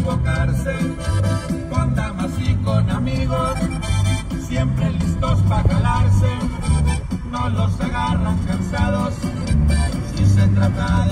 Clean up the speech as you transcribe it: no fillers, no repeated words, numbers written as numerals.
equivocarse, con damas y con amigos, siempre listos para jalarse, no los agarran cansados, si se trata